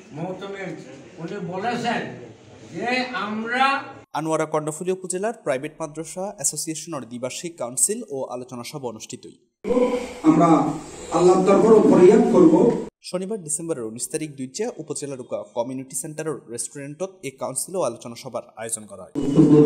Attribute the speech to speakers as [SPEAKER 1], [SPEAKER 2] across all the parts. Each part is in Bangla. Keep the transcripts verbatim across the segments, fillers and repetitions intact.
[SPEAKER 1] মহতমে উনি বলেছেন যে আমরা
[SPEAKER 2] আনোয়ারা কর্ণফুলী উপজেলার প্রাইভেট মাদ্রাসা অ্যাসোসিয়েশনের দ্বিবার্ষিক কাউন্সিল ও আলোচনা সভা অনুষ্ঠিত।
[SPEAKER 3] আমরা আল্লাহর দরবারে ফরিয়াদ করব।
[SPEAKER 2] শনিবার ডিসেম্বরের উনিশ তারিখ দুইটা উপজেলার কমিউনিটি সেন্টারের রেস্টুরেন্টত এই কাউন্সিল ও আলোচনা সভার আয়োজন করা হয়।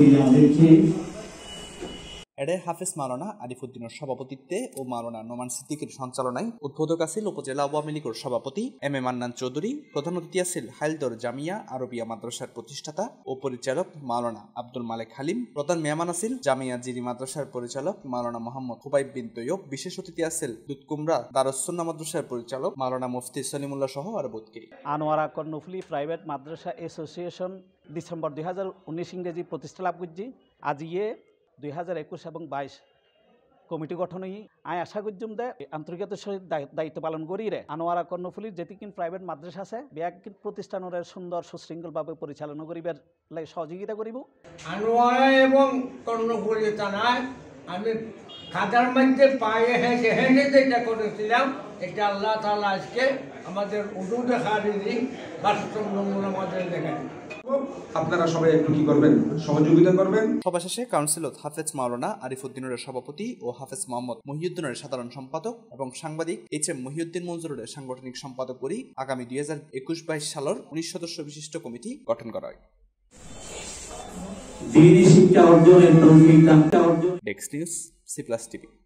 [SPEAKER 2] এডে হাফেজ মাওলানা আরিফুদ্দিনের সভাপতিত্বে ও মাওলানা নোমান সিদ্দিকের সঞ্চালনায় উদ্বোধক আছিল উপজেলা আওয়ামী লীগের সভাপতি এম এ মান্নান চৌধুরী। প্রধান অতিথি আছিল হাইলদর জামিয়া আরবিয়া মাদ্রাসার প্রতিষ্ঠাতা ও পরিচালক মাওলানা আব্দুল মালেক হালিম। প্রধান মেহমান আছিল জামিয়া জিরি মাদ্রাসার পরিচালক মাওলানা মোহাম্মদ হুবাইব বিন তৈয়ব। বিশেষ অতিথি আছিল দুধকুমরা দারুস সুন্নাহ মাদ্রাসার পরিচালক মাওলানা মুফতি সলিমুল্লাহ সহ আরো বহুতকে।
[SPEAKER 4] আনোয়ারা কর্ণফুলী প্রাইভেট মাদ্রাসা অ্যাসোসিয়েশন ডিসেম্বর দুই হাজার উনিশ ইংরেজি প্রতিষ্ঠা লাভ করছি। আজ ইয়ে দুই হাজার একুশ এবং বাইশ কমিটি গঠন আয় আশা করছুম দে আন্তরিকতার সহিত দায়িত্ব পালন করি রে আনোয়ারা কর্ণফুলীর যেতিকিন প্রাইভেট মাদ্রাসা আছে ব্যাগিন প্রতিষ্ঠানের সুন্দর সুশৃঙ্খলভাবে পরিচালনা করিবার লাগে সহযোগিতা করিব।
[SPEAKER 1] আনোয়ারা এবং কর্ণফুলী থানায় আমি খাদার মধ্যে পায়ে হেঁটে হেঁটে যেটা করেছিলাম এটা আল্লাহ তাআলা আজকে আমাদের উদু দেখা দিদি বাস্তব নমুনা আমাদের দেখা।
[SPEAKER 3] আপনারা সবাই একটু কি করবেন, সহযোগিতা করবেন।
[SPEAKER 2] সভা শেষে কাউন্সিলত হাফেজ মাওলানা আরিফুদ্দিনের সভাপতি ও হাফেজ মোহাম্মদ মহিউদ্দিনের সাধারণ সম্পাদক এবং সাংবাদিক এইচ এম মহিউদ্দিন মঞ্জুরের সাংগঠনিক সম্পাদক করি আগামী দুই হাজার একুশ বাইশ সালের উনিশ সদস্য বিশিষ্ট কমিটি গঠন করা হয়। Desk news C plus TV.